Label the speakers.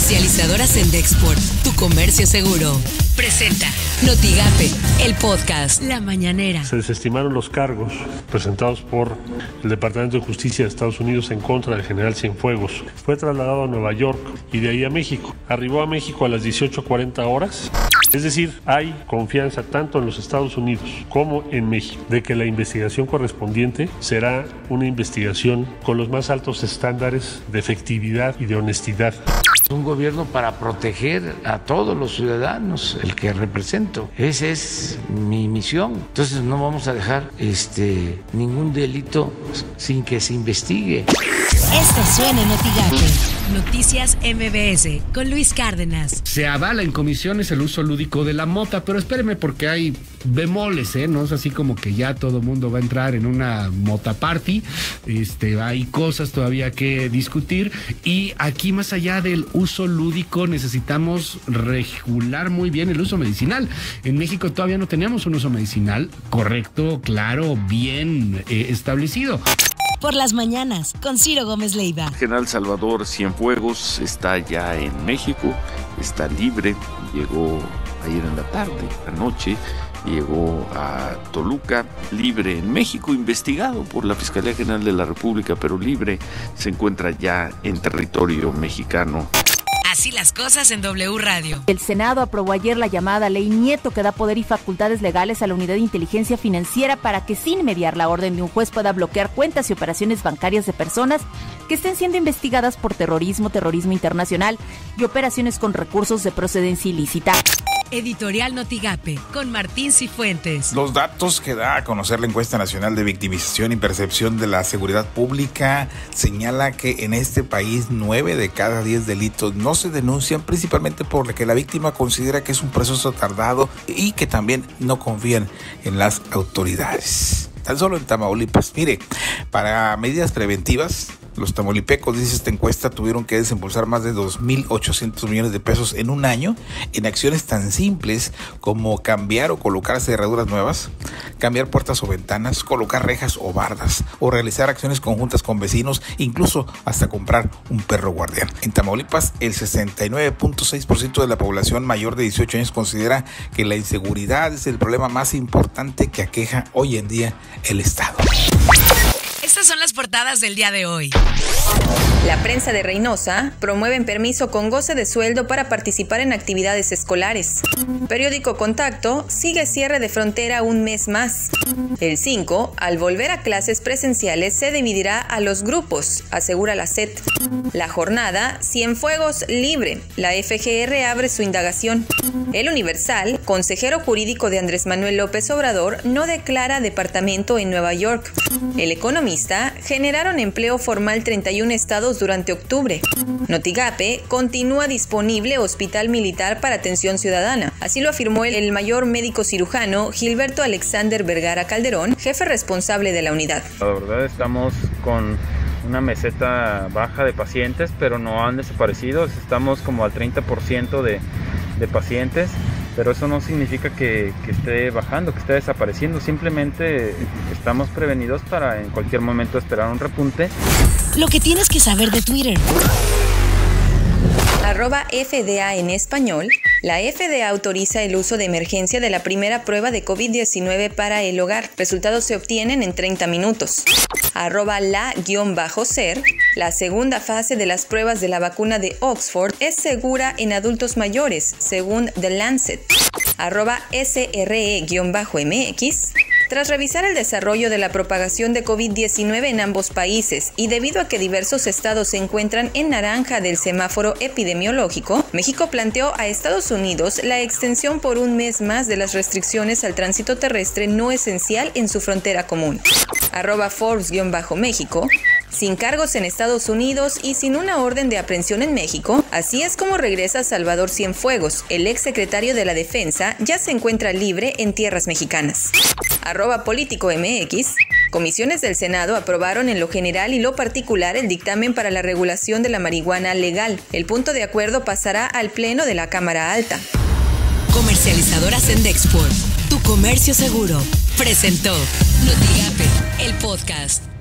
Speaker 1: Comercializadora Sendexport, tu comercio seguro. Presenta Notigape, el podcast La Mañanera.
Speaker 2: Se desestimaron los cargos presentados por el Departamento de Justicia de Estados Unidos en contra del general Cienfuegos. Fue trasladado a Nueva York y de ahí a México. Arribó a México a las 18:40 horas. Es decir, hay confianza tanto en los Estados Unidos como en México de que la investigación correspondiente será una investigación con los más altos estándares de efectividad y de honestidad.
Speaker 3: Un gobierno para proteger a todos los ciudadanos, el que represento. Esa es mi misión. Entonces no vamos a dejar ningún delito sin que se investigue.
Speaker 1: Esto suena en Notigape. Noticias MBS con Luis Cárdenas.
Speaker 4: Se avala en comisiones el uso lúdico de la mota, pero espéreme porque hay bemoles, no es así como que ya todo mundo va a entrar en una mota party. Hay cosas todavía que discutir y aquí más allá del uso lúdico necesitamos regular muy bien el uso medicinal. En México todavía no tenemos un uso medicinal correcto, claro, bien establecido.
Speaker 1: Por las mañanas, con Ciro Gómez Leiva.
Speaker 5: El general Salvador Cienfuegos está ya en México, está libre, llegó ayer en la tarde, anoche, llegó a Toluca, libre en México, investigado por la Fiscalía General de la República, pero libre, se encuentra ya en territorio mexicano.
Speaker 1: Así las cosas en W Radio.
Speaker 6: El Senado aprobó ayer la llamada Ley Nieto, que da poder y facultades legales a la Unidad de Inteligencia Financiera para que, sin mediar la orden de un juez, pueda bloquear cuentas y operaciones bancarias de personas que estén siendo investigadas por terrorismo, terrorismo internacional y operaciones con recursos de procedencia ilícita.
Speaker 1: Editorial Notigape, con Martín Cifuentes.
Speaker 7: Los datos que da a conocer la encuesta nacional de victimización y percepción de la seguridad pública señala que en este país 9 de cada 10 delitos no se denuncian, principalmente porque la víctima considera que es un proceso tardado y que también no confían en las autoridades. Tan solo en Tamaulipas, mire, para medidas preventivas, los tamaulipecos, dice esta encuesta, tuvieron que desembolsar más de 2.800 millones de pesos en un año en acciones tan simples como cambiar o colocar cerraduras nuevas, cambiar puertas o ventanas, colocar rejas o bardas, o realizar acciones conjuntas con vecinos, incluso hasta comprar un perro guardián. En Tamaulipas, el 69.6% de la población mayor de 18 años considera que la inseguridad es el problema más importante que aqueja hoy en día el Estado.
Speaker 1: Estas son las portadas del día de hoy.
Speaker 8: La prensa de Reynosa promueve permiso con goce de sueldo para participar en actividades escolares. Periódico Contacto sigue cierre de frontera un mes más. El 5, al volver a clases presenciales, se dividirá a los grupos, asegura la SET. La jornada, Cienfuegos libre. La FGR abre su indagación. El Universal, consejero jurídico de Andrés Manuel López Obrador, no declara departamento en Nueva York. El Economista, generaron empleo formal 31 estados durante octubre. Notigape, continúa disponible hospital militar para atención ciudadana. Así lo afirmó el mayor médico cirujano Gilberto Alexander Vergara Calderón, jefe responsable de la unidad.
Speaker 9: La verdad estamos con una meseta baja de pacientes, pero no han desaparecido. Estamos como al 30% de pacientes, pero eso no significa que esté bajando, que esté desapareciendo. Simplemente estamos prevenidos para en cualquier momento esperar un repunte.
Speaker 1: Lo que tienes que saber de Twitter.
Speaker 8: @FDA en español. La FDA autoriza el uso de emergencia de la primera prueba de COVID-19 para el hogar. Resultados se obtienen en 30 minutos. @la_ser. La segunda fase de las pruebas de la vacuna de Oxford es segura en adultos mayores, según The Lancet. @SRE_MX. Tras revisar el desarrollo de la propagación de COVID-19 en ambos países y debido a que diversos estados se encuentran en naranja del semáforo epidemiológico, México planteó a Estados Unidos la extensión por un mes más de las restricciones al tránsito terrestre no esencial en su frontera común. @Forbes_México. Sin cargos en Estados Unidos y sin una orden de aprehensión en México, así es como regresa Salvador Cienfuegos. El exsecretario de la Defensa ya se encuentra libre en tierras mexicanas. @PolíticoMX. Comisiones del Senado aprobaron en lo general y lo particular el dictamen para la regulación de la marihuana legal. El punto de acuerdo pasará al Pleno de la Cámara Alta.
Speaker 1: Comercializadora Sendexport, tu comercio seguro. Presentó Notigape, el podcast.